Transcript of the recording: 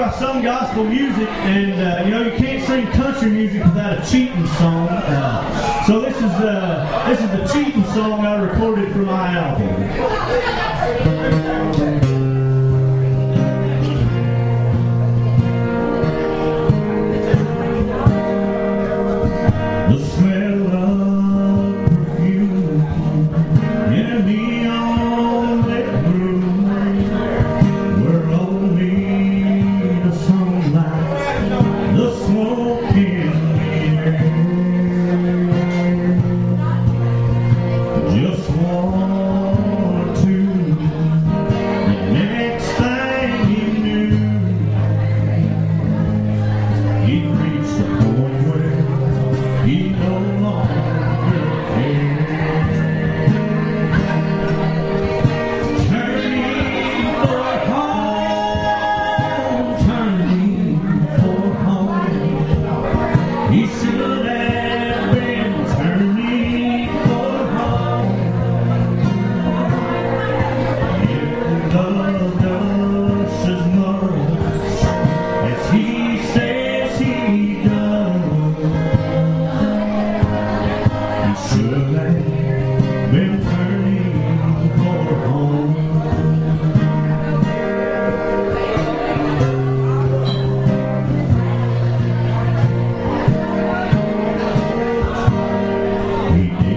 I sung gospel music, and you know, you can't sing country music without a cheating song. So this is the cheating song I recorded for my album. The smell of perfume in a neon lit room where only the sunlight, the smoke in the air. Just one or two, the next thing he knew, he'd reached the point where he no longer cared. Turning for home, turning for home. He should have been turning for home. If love does as much as he says he does, he should have been turning for home. He